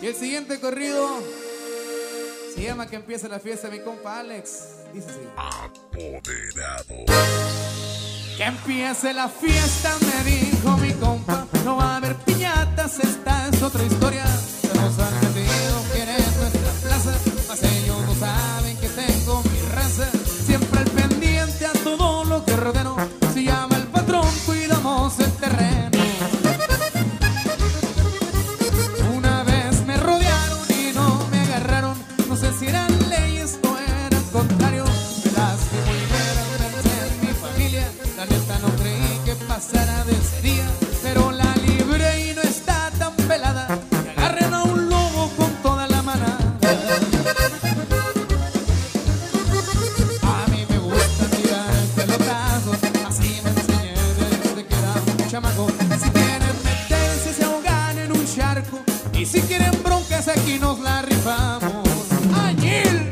Y el siguiente corrido se llama Que empiece la fiesta, mi compa Alex. Dice así. Apoderado. Que empiece la fiesta, me dijo mi compa. No va a haber piñatas, esta es otra historia. Se nos han metido quienes nuestra plaza, mas ellos no saben que tengo mi raza. Siempre al pendiente a todo lo que rodeo. Se llama el patrón, cuidamos el terreno. Una vez me rodearon y no me agarraron. No sé si eran leyes o eran contrario. Me lastimo y me en mi familia. La neta no creí que pasara de ese día, pero la libré y no está tan pelada. Me agarren a un lobo con toda la manada. A mí me gusta tirar pelotazos, así me enseñé desde que era un chamaco. Si quieren meterse se ahogan en un charco, y si quieren broncas aquí nos la rifamos. ¡Añil!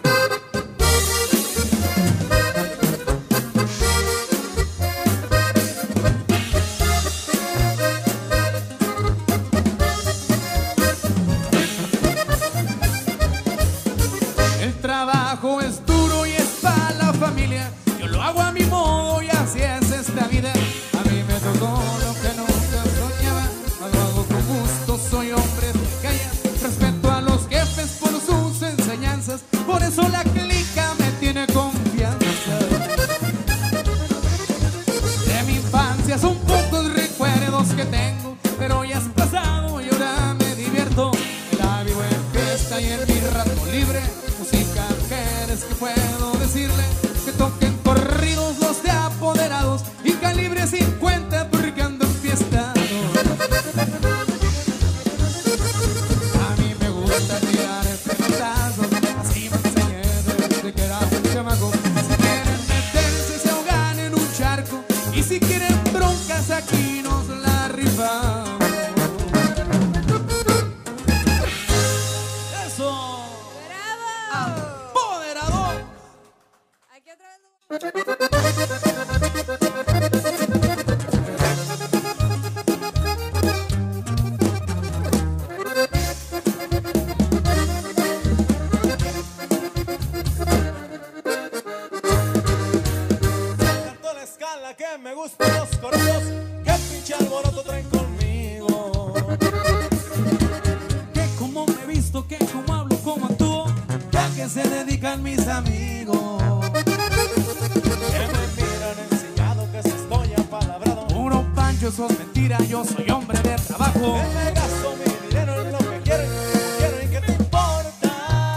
El trabajo es duro y es para la familia. Yo lo hago a mi modo y así es esta vida. A mí me tocó lo que nunca soñaba, mas lo hago con gusto, soy hombre de calle. Respeto a los jefes por sus enseñanzas, por eso la clica me tiene confianza. De mi infancia son pocos recuerdos que tengo, pero ya es pasado y ahora me divierto. Me la vivo en fiesta y en mi rato libre. Música, mujeres, que puedo decirle que toquen corridos los de apoderados y calibre 50 porque ando enfiestado. A mí me gusta tirar pelotazos, así me enseñé desde que era un chamaco. Si quieren meterse se ahogan en un charco, y si quieren broncas aquí nos la rifamos. Eso. ¡Apoderado! Aquí otra vez. Canto la escala que me gustan los corridos, que pinche alboroto traen conmigo. Que como me he visto, que como hablo, como actúo, ya que se dedican mis amigos. Que me miran enseñado que si estoy apalabrado. Puro pancho, eso es mentira, yo soy hombre de trabajo. Que me gasto mi dinero en lo que quieren y que te importa.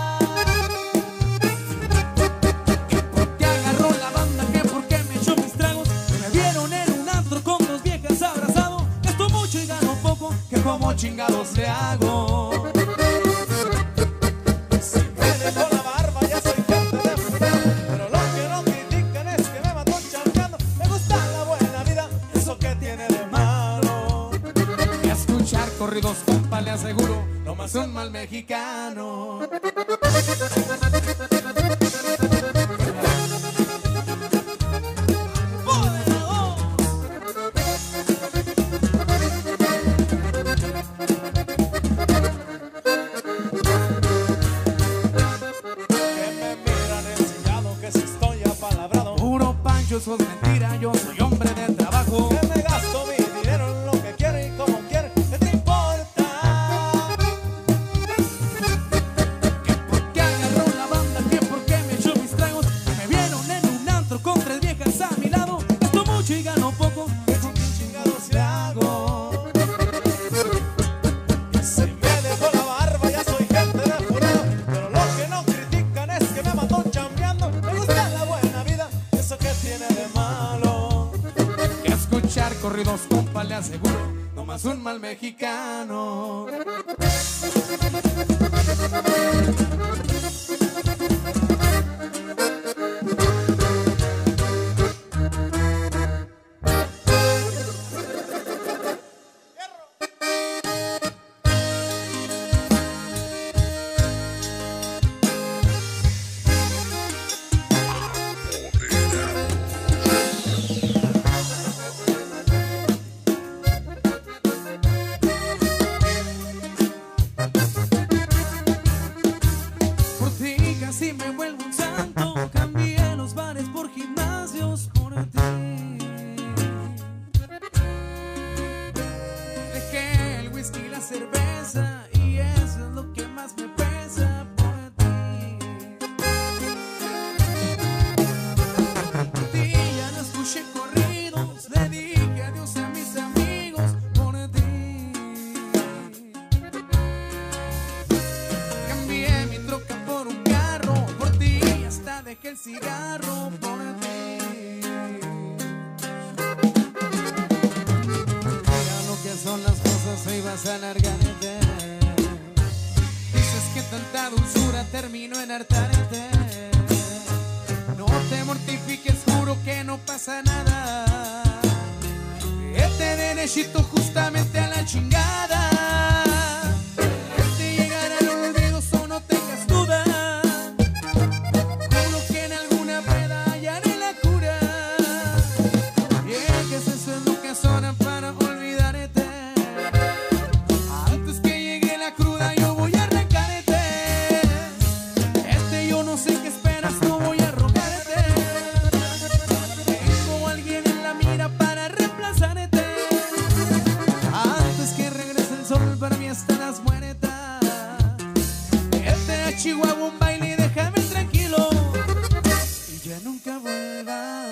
Que agarró la banda, que porque me echó mis tragos. Que me vieron en un antro con dos viejas abrazado. Gasto mucho y gano poco, que como chingados le hago. Si me dejó la barba ya soy gente de fútbol, pero lo que no critican es que me mató chambeando. Me gusta la buena vida, eso que tiene de malo. Y a escuchar corridos, compa, le aseguro, no más un mal mexicano. Que me miran enseñado que si estoy apalabrado. Puro pancho, eso es mentira, yo soy hombre de trabajo. Que me gasto mi dinero en lo que quiero y como quiero, ¿qué te importa? Que porque agarró la banda, que porque me echó mis tragos. Que me vieron en un antro con tres viejas a mi lado. Gasto mucho y gano poco, que con qué chingados le hago. Si me dejó la barba ya soy gente de fútbol, pero lo que no critican es que me mató chambeando. Me gusta la buena vida, eso que tiene de malo. Que a escuchar corridos, compa, le aseguro, no más un mal mexicano. el cigarro por ti. Mira lo que son las cosas, hoy vas a alargarte. Dices que tanta dulzura terminó en hartarte. No te mortifiques, juro que no pasa nada. Este derechito justamente a la chingada. Este llegará al olvido, so no tengas duda. Juro que en alguna peda hallaré la cura. Viejas, eso es lo que sobra para olvidarte. Antes que llegue la cruda yo voy a arrancarte. Yo no sé qué esperas, no voy a rogarte. Tengo a alguien en la mira para reemplazarte. Antes que regrese el sol, para mí estarás muerta. Vete a Chihuahua un baile y déjame tranquilo. Y ya nunca vuelvas.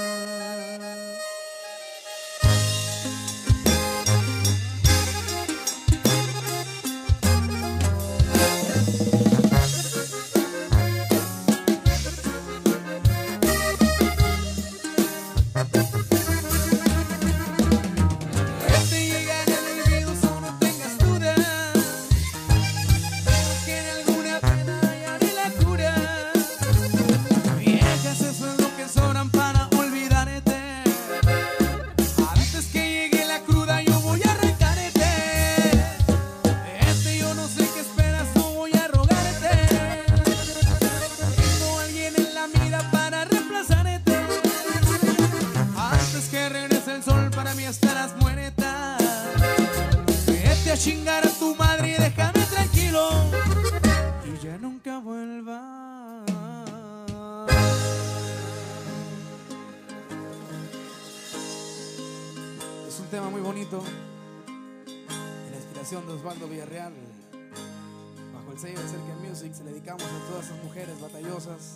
Chingar a tu madre y déjame tranquilo y ya nunca vuelva. Es un tema muy bonito y la inspiración de Osvaldo Villarreal. Bajo el sello de Cerca Music se le dedicamos a todas esas mujeres batallosas,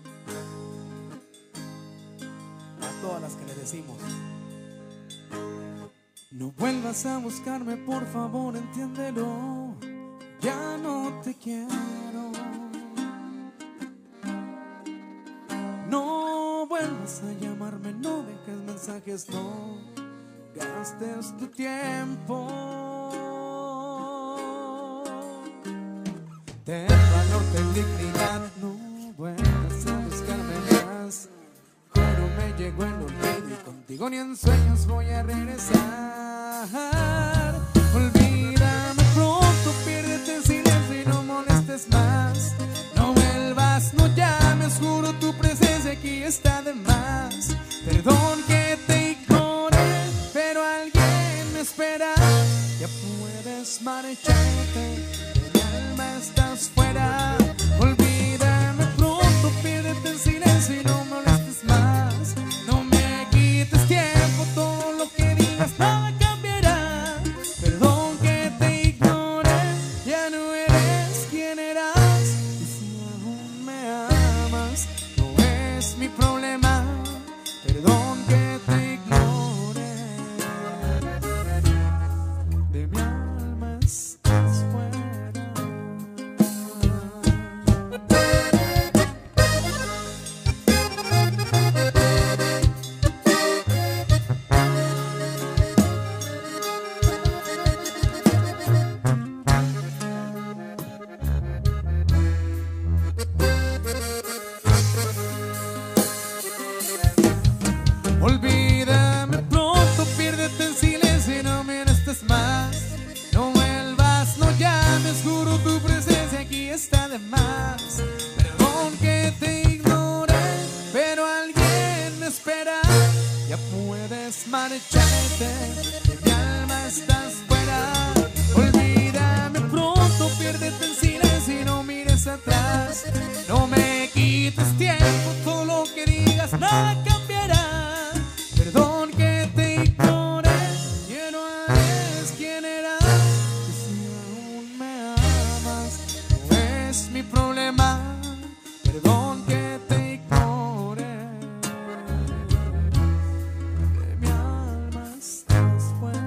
a todas las que le decimos: no vuelvas a buscarme, por favor, entiéndelo. Ya no te quiero. No vuelvas a llamarme, no dejes mensajes, no gastes tu tiempo. Ten valor, ten dignidad, no vuelvas a buscarme más. Juro me llegó el olvido y contigo ni en sueños voy a regresar. Olvídame pronto, piérdete en silencio y no molestes más. No vuelvas, no llames, juro tu presencia aquí está de más. Perdón que te ignore, pero alguien me espera. Ya puedes marcharte, de mi alma estás fuera. Olvídame pronto, piérdete en silencio y no molestes más. No me quites tiempo, todo lo que digas nada cambiará. Perdón que te ignore, ya no eres quien eras. Y si aún me amas, no es mi problema. Perdón que te ignore, de mi alma estás fuera. Olvídame pronto, piérdete en silencio y no me molestes más. No vuelvas, no llames, juro tu presencia aquí está de más. Perdón que te ignore, pero alguien me espera. Ya puedes marcharte, de mi alma estás fuera. Olvídame pronto, piérdete en silencio y no mires atrás. No me quites tiempo, todo lo que digas nada cambiará. Perdón que te ignore, ya no eres quien eras. Y si aún me amas, no es mi problema. Perdón que te ignore, de mi alma estás fuera.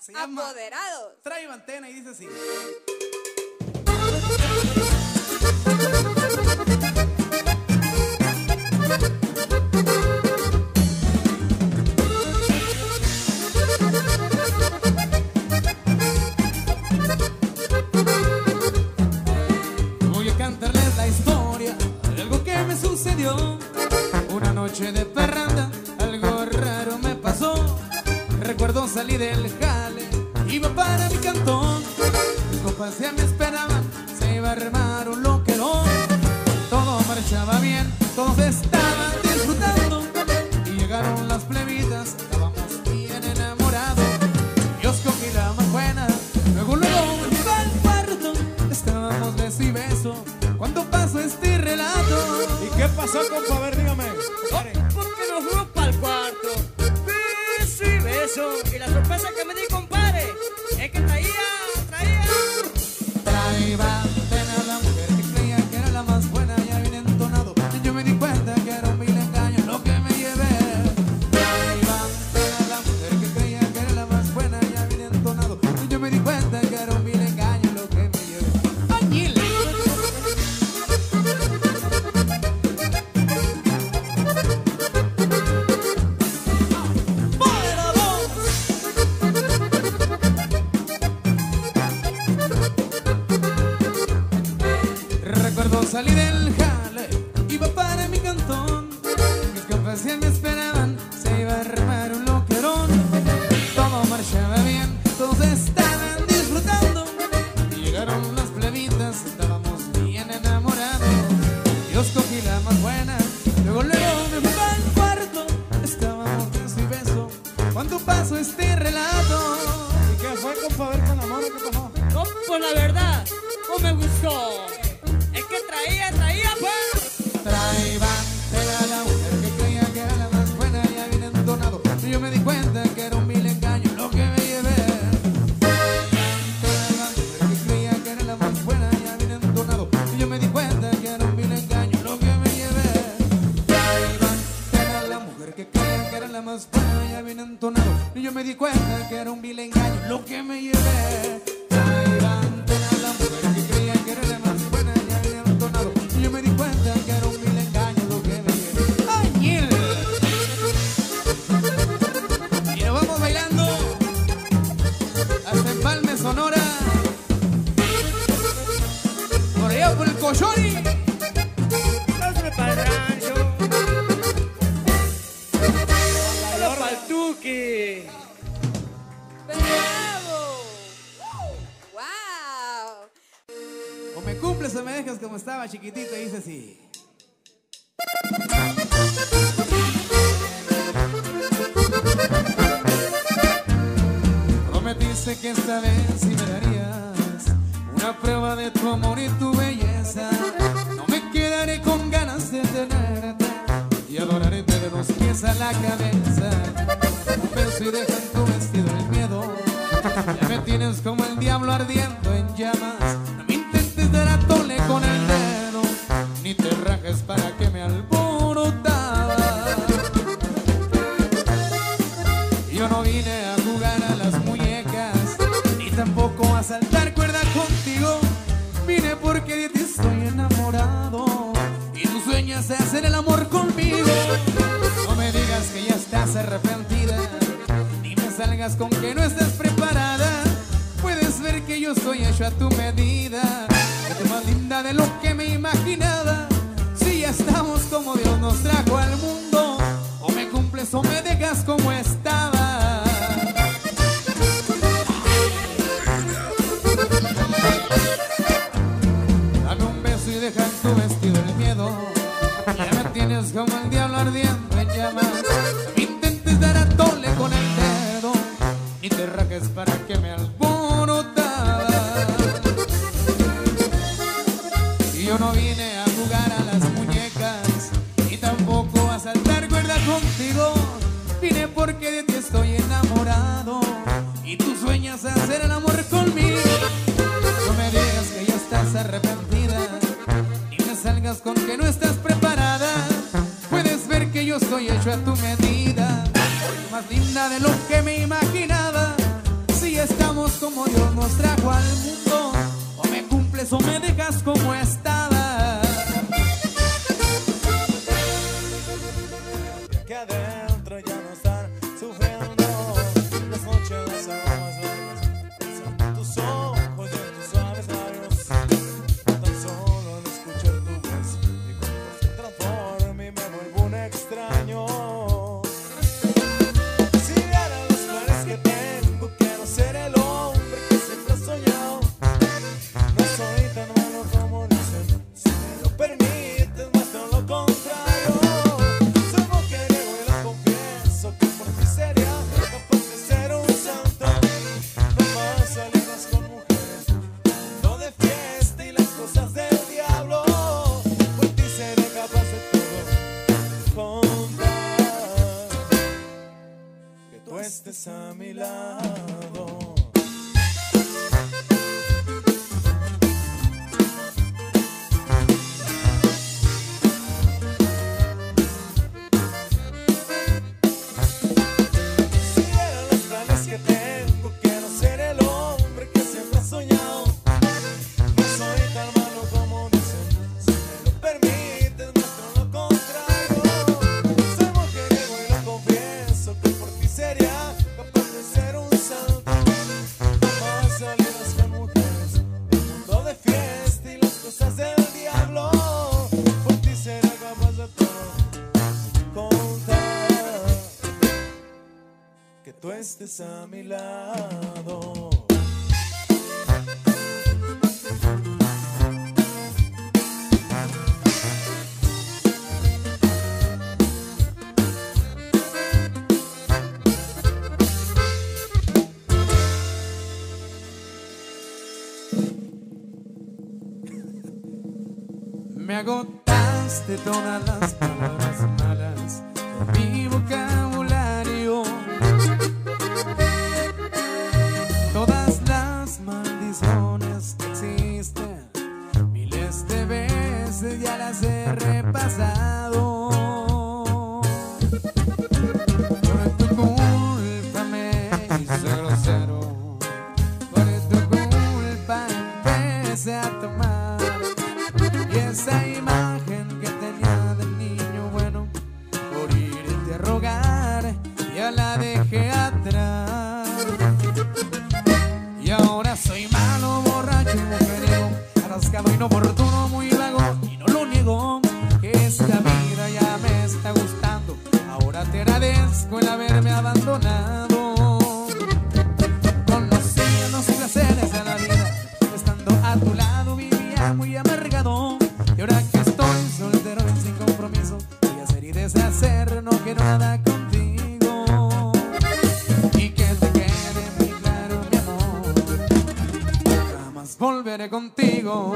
Se llama Apoderados. Trae Antena y dice así. Voy a cantarles la historia de algo que me sucedió. Una noche de parranda, algo raro me pasó. Recuerdo salir del jale, iba para mi cantón. Mis compas ya me esperaban, se iba a armar un loquerón. Todo marchaba bien, todos estaban disfrutando. Y llegaron las plebitas, estábamos bien enamorados. Yo escogí la más buena, luego me fui al cuarto. Estábamos beso y beso, cuando pasó este relato. ¿Y qué pasó, compa? A ver, dígame. Porque nos fuimos para el cuarto. Beso y beso. Y la sorpresa que me di, compadre, es que traía. Traía antena la mujer que creía que era la más buena, ya bien entonado. Y yo me di cuenta que era un vil engaño lo que me llevé. Traía antena la mujer que creía que era la más buena, ya bien entonado. Y yo me di cuenta que era un vil engaño lo que me llevé. ¡Añil! Recuerdo salir del jale, iba para mi cantón. Mis compas ya me esperaban, se iba a armar un loquerón. Todo marchaba bien, todos estaban disfrutando. Y llegaron las plebitas, estábamos bien enamorados. Yo escogí la más buena, luego me fui al cuarto. Estábamos beso y beso, cuando pasó este relato. ¿Y qué fue, compa? A ver, con la mano, ¿qué pasó? No, pues la verdad, no me gustó. Es que traía, pues. Traía era la mujer que creía que era la más buena, ya bien entonado. Y yo me di cuenta que era un vil engaño lo que me llevé. Era la mujer que creía que era la más buena, ya bien entonado. Y yo me di cuenta que era un vil engaño lo que me llevé. Era la mujer que creía que era la más buena, ya bien entonado. Y yo me di cuenta que era un vil engaño lo que me llevé. Era la mujer que creía que era la más buena, ya bien entonado. Y yo me di cuenta que era un vil engaño lo que me llevé. ¡Añil! Y nos vamos bailando hasta Empalme, Sonora. Por allá por el Coyoli. Hazme para el rancho. Hazme para el Tuki. ¡Bravo! ¡Wow! O me cumples o me dejas como estaba chiquitito, y dice así. Prometiste que esta vez sí me darías una prueba de tu amor y tu belleza. No me quedaré con ganas de tenerte y adorarte de los pies a la cabeza. Un beso y deja en tu vestido el miedo. Ya me tienes como el diablo ardiendo en llamas. No me intentes dar a tole con el dedo, ni te rajes para que me alborotaba. Yo no vine a jugar a las muñecas, ni tampoco a saltar cuerda contigo. Vine porque de ti estoy enamorado y tú sueñas de hacer el amor conmigo. No me digas que ya estás arrepentida, ni me salgas con que no estás preparada. Puedes ver que yo soy hecho a tu medida, eres más linda de lo que me imaginaba. Si ya estamos como Dios nos trajo al mundo, o me cumples o me dejas como estaba. Dame un beso y deja en tu vestido el miedo. Ya me tienes como el diablo ardiendo en llamas. No me intentes dar a tole con el dedo, ni te rajes para que me alborotaba. Y yo no vine a jugar a las muñecas, ni tampoco a saltar cuerda contigo. Vine porque de ti estoy enamorado y tú sueñas hacer el amor conmigo. No me digas que ya estás arrepentida, ni me salgas con que no estás preparada. Puedes ver que yo soy hecho a tu medida, más linda de lo que me imaginaba. Si y estamos como Dios nos trajo al mundo. O me cumples o me dejas como estaba. Y aquí adentro ya no están sufriendo las noches, las aromas verdes, son tus ojos y en tus suaves labios. Tan solo al escuchar tu voz mi cuerpo se transforma y me vuelvo un extraño. Si vieran los planes que tengo, quiero ser el hombre que siempre he soñado. No soy tan malo como dicen, si me lo permites muestro lo contrario. Soy mujeriego y lo confieso, que por ti sería capaz de ser un santo. No más salidas con mujeres, mundo de fiesta y las cosas del diablo. Por ti seré capaz de todo, contar que tú estés a mi lado. Si vieran los planes que tengo, quiero ser el hombre que siempre he soñado. No soy tan malo como dicen, si me lo permites muestro lo contrario. Soy mujeriego y lo confieso, que por ti sería capaz de ser un santo. No más salidas con mujeres, el mundo de fiesta y las cosas del diablo. Por ti será capaz de todo, contar que tú estés a mi lado. Me agotaste todas las palabras malas de mi vocabulario, todas las maldiciones que existen, miles de veces ya las he repasado. Por tu culpa me hice grosero, por tu culpa empecé a tomar. Y esa imagen que tenía del niño bueno, por irte a rogar, ya la dejé atrás. Y ahora soy malo, borracho y mujeriego, atascado, inoportuno, muy vago, y no lo niego, que esta vida ya me está gustando. Ahora te agradezco el haberme abandonado. Conocí los placeres de la vida, estando a tu lado vivía muy amargado. Y ahora que estoy soltero y sin compromiso, voy a hacer y deshacer, no quiero nada contigo. Y que te quede muy claro, mi amor, jamás volveré contigo.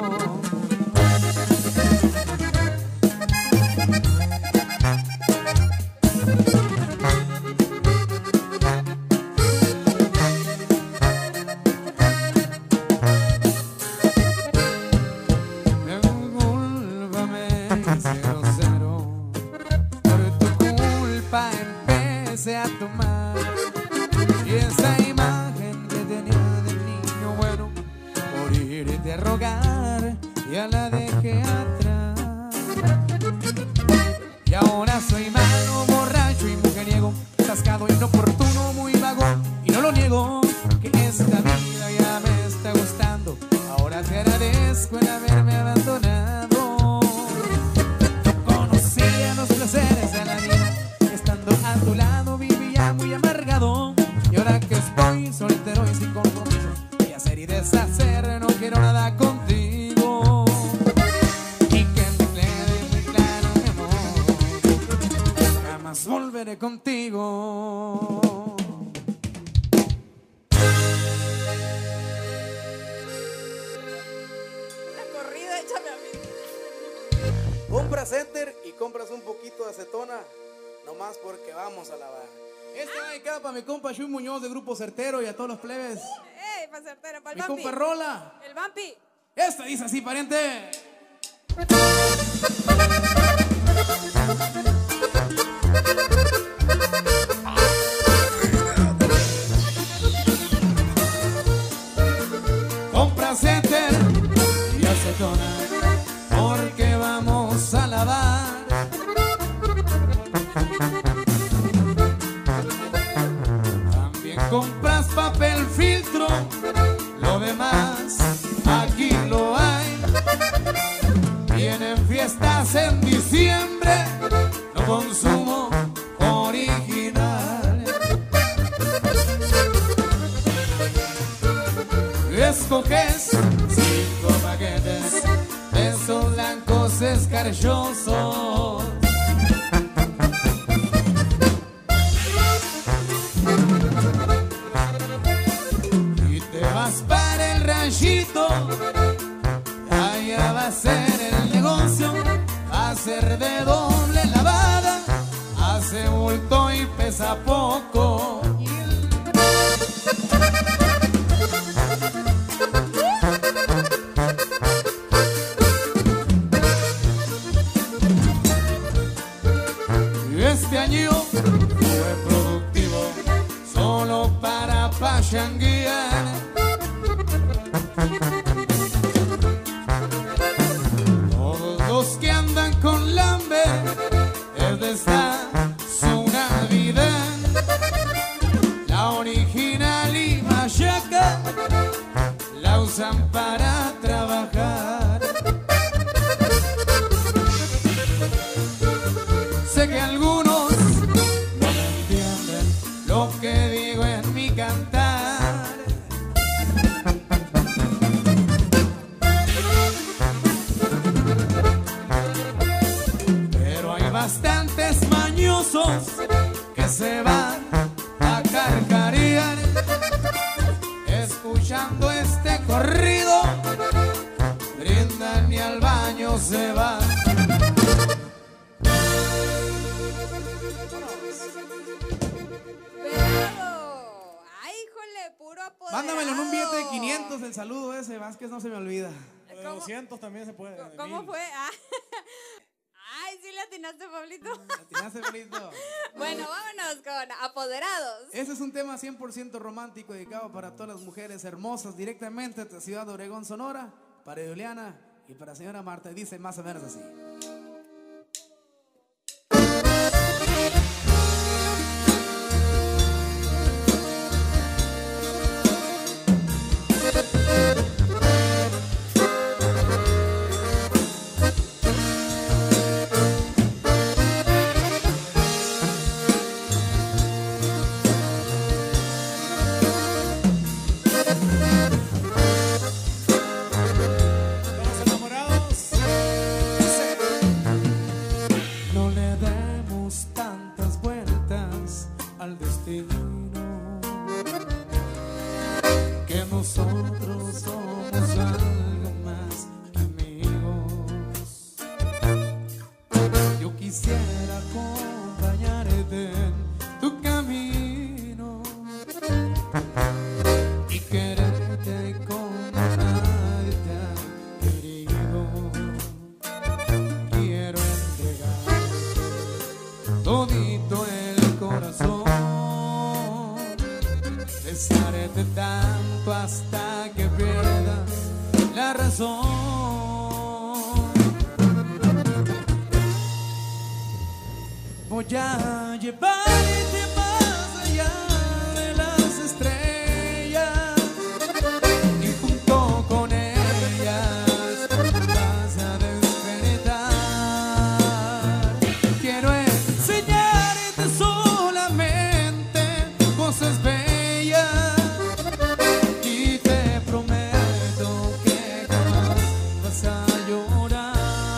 Empecé a tomar, y esa imagen que tenía del niño bueno, por irte a rogar, ya la dejé atrás. Y ahora soy malo, borracho y mujeriego, atascado, inoportuno, muy vago, y no lo niego, que esta vida ya me está gustando. Ahora te agradezco el haberme abandonado. No conocía los placeres de la vida, estando a tu lado vivía muy amargado. Y ahora que estoy soltero y sin compromiso, voy a hacer y deshacer, no quiero nada contigo. Y que te quede muy claro, mi amor, jamás volveré contigo. Una corrida, échame a mí. Compra Center y compras un poquito de acetona, nomás porque vamos a lavar. Esta va dedicada para mi compa Chuy Muñoz de Grupo Certero y a todos los plebes. ¡Ey, pa' certera, pa' el Mi vampi! compa Rola. ¡El vampi! Esta dice así, pariente. estás en diciembre, no consumo original. Escoges 5 paquetes de esos blancos escarchosos. Y te vas para el ranchito, allá va a ser el negocio, va a ser de doble lavada, hace bulto y pesa poco. Este año fue productivo solo para pachanguear. Todos los que andan con lambe es de esta su Navidad. La original y machaca la usan para trabajar. Sé que algunos no me entienden lo que digo en mi cantar. Pero hay bastantes mañosos que se van a carcarear escuchando este corrido, brindan y al baño se van. Ay, híjole, puro apoderado. Mándamelo en un billete de 500 el saludo ese, Vázquez, no se me olvida. O de 200 también se puede. de ¿Cómo 1000. fue? Ah. Ay, sí le atinaste, Pablito. ¿Atinaste, bonito? Bueno, vámonos con Apoderados. Este es un tema 100% romántico dedicado para todas las mujeres hermosas directamente de Ciudad de Obregón, Sonora, para Juliana y para señora Marta. Y dice más o menos así. Los enamorados. No le demos tantas vueltas al destino, que nosotros somos algo más que amigos. Yo quisiera acompañarte en tu camino y quererte como nadie te ha querido. Quiero entregar todito el corazón, besarte tanto hasta que pierdas la razón. Voy a llevarte más allá de las estrellas y junto con ellas vas a despertar. Quiero enseñarte solamente cosas bellas y te prometo que jamás vas a llorar,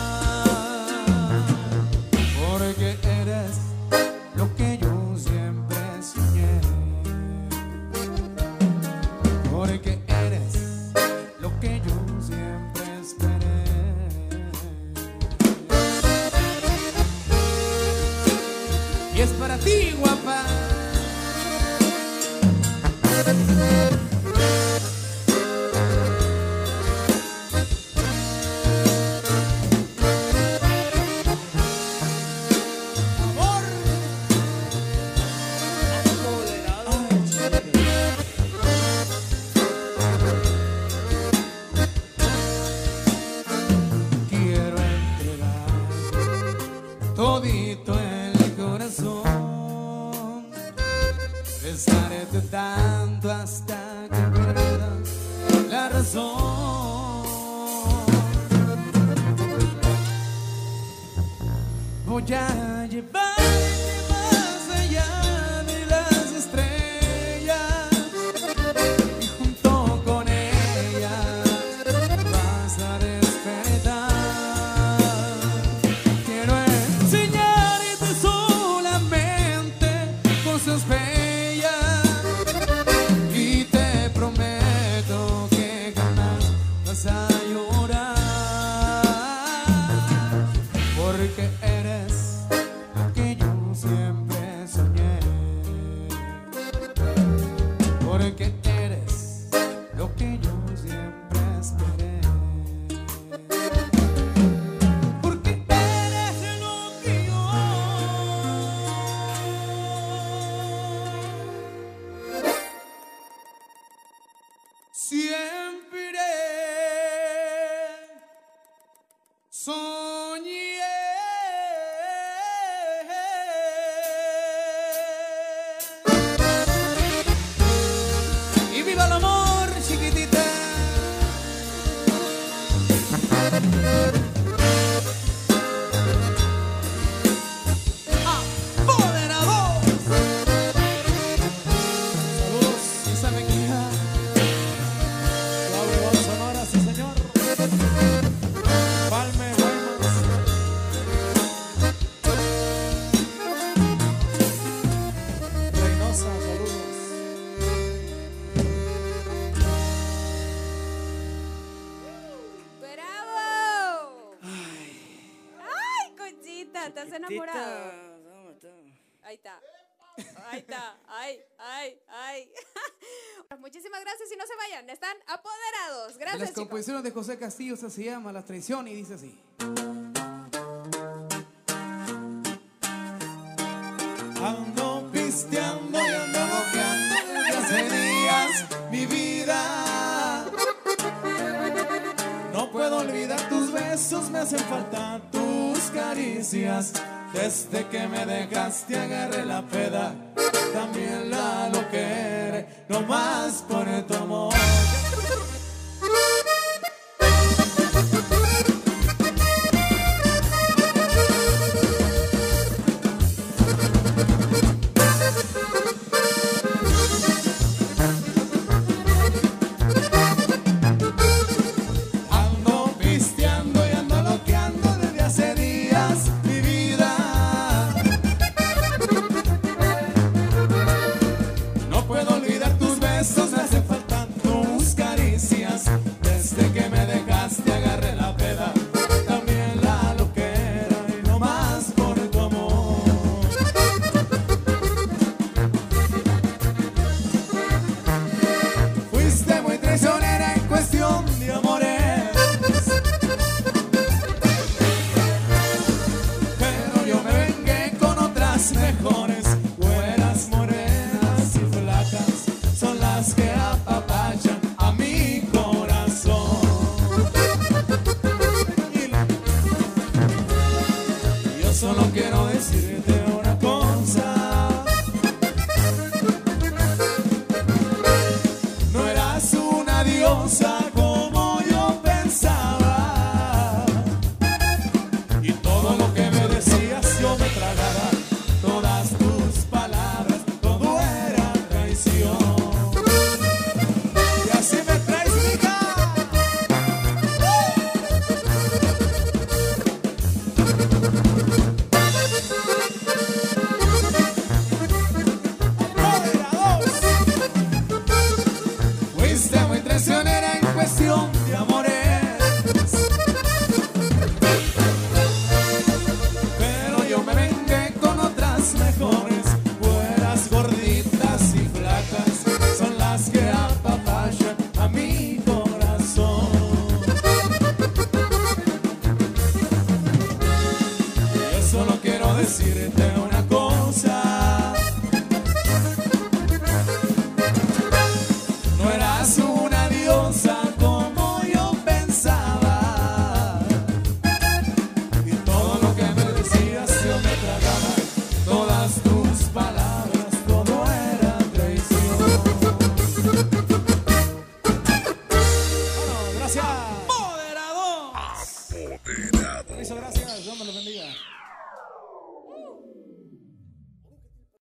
porque eres lo que yo siempre soñé, porque eres lo que yo siempre esperé. Y es para ti, guapa. Quiero entregar todito el corazón, besarte tanto hasta que pierdas la razón. voy a llevarte más allá de las estrellas y junto con ellas vas a despertar. Quiero enseñarte solamente cosas bellas y te prometo que jamás vas a llorar. Porque eres lo que yo siempre soñé. Porque eres lo que yo siempre esperé. Porque eres lo que yo siempre soñé. Y viva el amor, chiquitita. ¡Apoderados! Saludos, Isa Mequija. La Obregón Sonora, sí señor. Palme, Guaymas. Reynosa, saludos. ¡Bravo! ¡Ay, Conchita! ¿Estás enamorado? Ahí está. Ahí está. Ay, ay, ay. Muchísimas gracias y no se vayan. Están apoderados. Las Gracias, chicos. composiciones de José Castillo, esa se llama La Traición y dice así. Ando pisteando y ando loqueando desde hace días mi vida. No puedo olvidar tus besos, me hacen falta tus caricias. Desde que me dejaste agarré la peda, también la loqueré, no más por tu amor. Ando pisteando y ando loqueando desde hace días mi vida. No puedo olvidar tus besos, me hacen falta tus caricias. Desde que me dejaste agarré la peda, también la loquera y no más por tu amor. Fuiste muy traicionera en cuestión de amores, pero yo me vengué con otras mejores. Güeras, morenas y flacas son las que apapachan a mi corazón. Y yo solo quiero decirte una cosa: no eras una diosa como yo pensaba, y todo lo que me decías yo me tragaba. Todas tus palabras, todo era traición. Y así me traes, mija. Apoderados. Fuiste muy traicionera en cuestión de amores, pero yo me vengué con otras mejores. Buenas, gorditas y flacas son las que apapachan a mi corazón. Yo solo quiero decirte una cosa: no eras una diosa como yo pensaba, y todo lo que me decías yo me tragaba. Todas tus palabras, todo era traición. Bueno, gracias. ¡Moderador! Apoderado. Permiso, gracias. Dios me lo bendiga.